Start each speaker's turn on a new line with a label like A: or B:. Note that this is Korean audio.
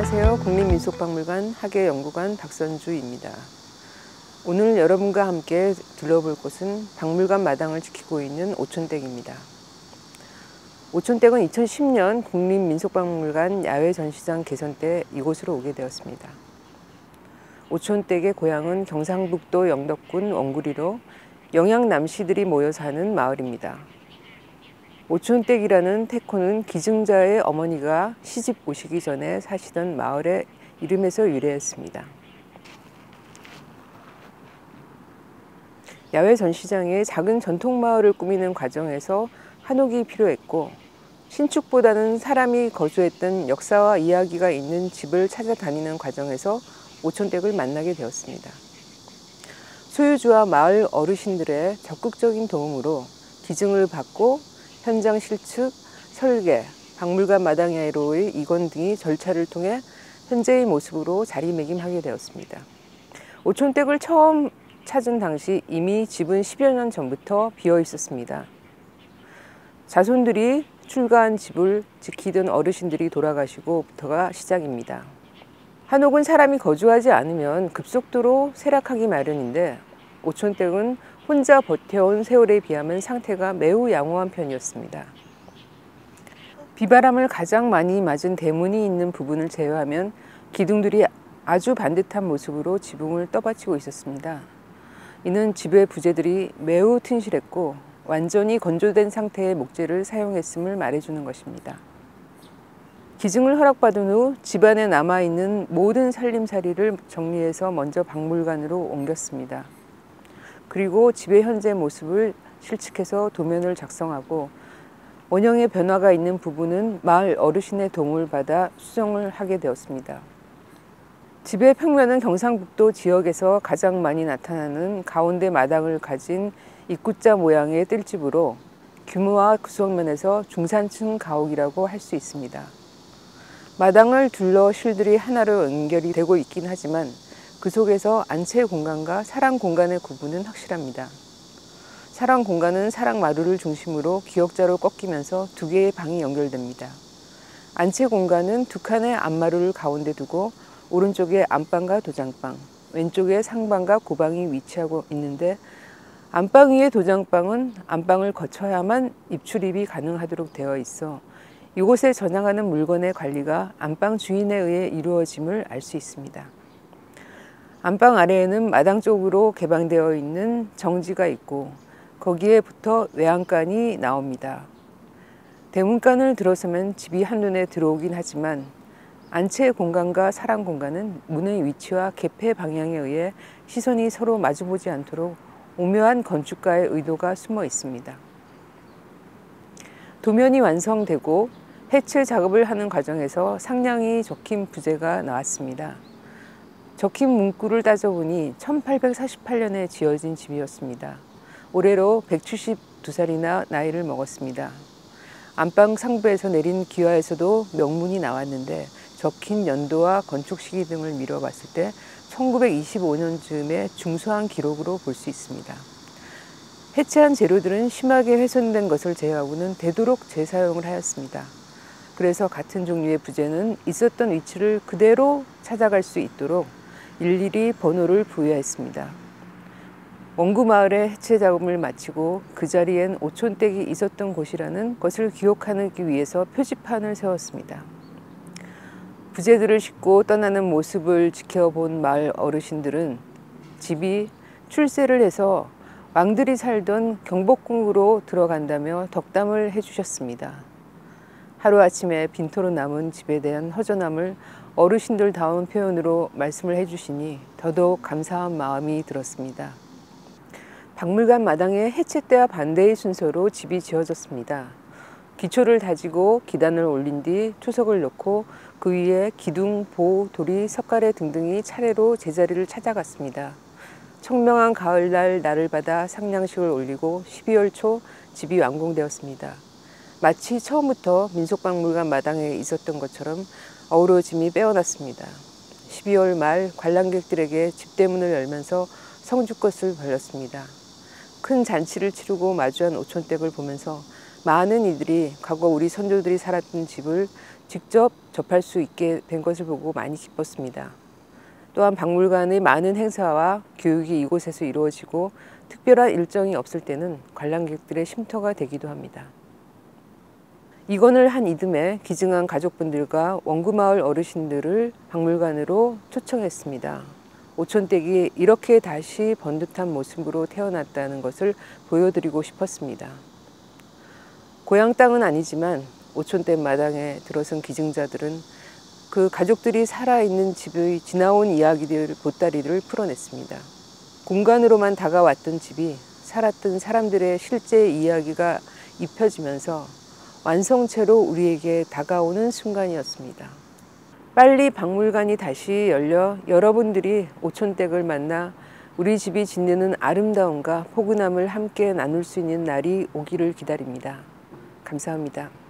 A: 안녕하세요. 국립민속박물관 학예연구관 박선주입니다. 오늘 여러분과 함께 둘러볼 곳은 박물관 마당을 지키고 있는 오촌댁입니다. 오촌댁은 2010년 국립민속박물관 야외전시장 개선 때 이곳으로 오게 되었습니다. 오촌댁의 고향은 경상북도 영덕군 원구리로 영양남씨들이 모여 사는 마을입니다. 오촌댁이라는 태코는 기증자의 어머니가 시집 오시기 전에 사시던 마을의 이름에서 유래했습니다. 야외 전시장에 작은 전통마을을 꾸미는 과정에서 한옥이 필요했고, 신축보다는 사람이 거주했던 역사와 이야기가 있는 집을 찾아다니는 과정에서 오촌댁을 만나게 되었습니다. 소유주와 마을 어르신들의 적극적인 도움으로 기증을 받고 현장 실측, 설계, 박물관 마당야로의 이관 등의 절차를 통해 현재의 모습으로 자리매김하게 되었습니다. 오촌댁을 처음 찾은 당시 이미 집은 10여 년 전부터 비어 있었습니다. 자손들이 출가한 집을 지키던 어르신들이 돌아가시고부터가 시작입니다. 한옥은 사람이 거주하지 않으면 급속도로 쇠락하기 마련인데 오촌댁은 혼자 버텨온 세월에 비하면 상태가 매우 양호한 편이었습니다. 비바람을 가장 많이 맞은 대문이 있는 부분을 제외하면 기둥들이 아주 반듯한 모습으로 지붕을 떠받치고 있었습니다. 이는 집의 부재들이 매우 튼실했고 완전히 건조된 상태의 목재를 사용했음을 말해주는 것입니다. 기증을 허락받은 후 집안에 남아있는 모든 살림살이를 정리해서 먼저 박물관으로 옮겼습니다. 그리고 집의 현재 모습을 실측해서 도면을 작성하고 원형의 변화가 있는 부분은 마을 어르신의 도움을 받아 수정을 하게 되었습니다. 집의 평면은 경상북도 지역에서 가장 많이 나타나는 가운데 마당을 가진 입구자 모양의 뜰집으로 규모와 구성면에서 중산층 가옥이라고 할 수 있습니다. 마당을 둘러 실들이 하나로 연결이 되고 있긴 하지만 그 속에서 안채 공간과 사랑 공간의 구분은 확실합니다. 사랑 공간은 사랑 마루를 중심으로 기역자로 꺾이면서 두 개의 방이 연결됩니다. 안채 공간은 두 칸의 안마루를 가운데 두고 오른쪽에 안방과 도장방, 왼쪽에 상방과 고방이 위치하고 있는데 안방 위의 도장방은 안방을 거쳐야만 입출입이 가능하도록 되어 있어 이곳에 전항하는 물건의 관리가 안방 주인에 의해 이루어짐을 알 수 있습니다. 안방 아래에는 마당 쪽으로 개방되어 있는 정지가 있고 거기에 붙어 외양간이 나옵니다. 대문간을 들어서면 집이 한눈에 들어오긴 하지만 안채 공간과 사랑 공간은 문의 위치와 개폐 방향에 의해 시선이 서로 마주보지 않도록 오묘한 건축가의 의도가 숨어 있습니다. 도면이 완성되고 해체 작업을 하는 과정에서 상량이 적힌 부재가 나왔습니다. 적힌 문구를 따져보니 1848년에 지어진 집이었습니다. 올해로 172살이나 나이를 먹었습니다. 안방 상부에서 내린 기와에서도 명문이 나왔는데 적힌 연도와 건축 시기 등을 미뤄봤을 때 1925년쯤의 중소한 기록으로 볼 수 있습니다. 해체한 재료들은 심하게 훼손된 것을 제외하고는 되도록 재사용을 하였습니다. 그래서 같은 종류의 부재는 있었던 위치를 그대로 찾아갈 수 있도록 일일이 번호를 부여했습니다. 원구마을의 해체 작업을 마치고 그 자리엔 오촌댁이 있었던 곳이라는 것을 기억하기 위해서 표지판을 세웠습니다. 부재들을 싣고 떠나는 모습을 지켜본 마을 어르신들은 집이 출세를 해서 왕들이 살던 경복궁으로 들어간다며 덕담을 해주셨습니다. 하루아침에 빈토로 남은 집에 대한 허전함을 어르신들다운 표현으로 말씀을 해주시니 더더욱 감사한 마음이 들었습니다. 박물관 마당에 해체 때와 반대의 순서로 집이 지어졌습니다. 기초를 다지고 기단을 올린 뒤 투석을 놓고 그 위에 기둥, 보, 도리, 석가래 등등이 차례로 제자리를 찾아갔습니다. 청명한 가을날 날을 받아 상냥식을 올리고 12월 초 집이 완공되었습니다. 마치 처음부터 민속박물관 마당에 있었던 것처럼 어우러짐이 빼어났습니다. 12월 말 관람객들에게 집대문을 열면서 성주꽃을 벌렸습니다. 큰 잔치를 치르고 마주한 오촌댁을 보면서 많은 이들이 과거 우리 선조들이 살았던 집을 직접 접할 수 있게 된 것을 보고 많이 기뻤습니다. 또한 박물관의 많은 행사와 교육이 이곳에서 이루어지고 특별한 일정이 없을 때는 관람객들의 쉼터가 되기도 합니다. 이권을 한 이듬해 기증한 가족분들과 원구마을 어르신들을 박물관으로 초청했습니다. 오촌댁이 이렇게 다시 번듯한 모습으로 태어났다는 것을 보여드리고 싶었습니다. 고향 땅은 아니지만 오촌댁 마당에 들어선 기증자들은 그 가족들이 살아있는 집의 지나온 이야기들 보따리를 풀어냈습니다. 공간으로만 다가왔던 집이 살았던 사람들의 실제 이야기가 입혀지면서 완성체로 우리에게 다가오는 순간이었습니다. 빨리 박물관이 다시 열려 여러분들이 오촌댁을 만나 우리 집이 짓는 아름다움과 포근함을 함께 나눌 수 있는 날이 오기를 기다립니다. 감사합니다.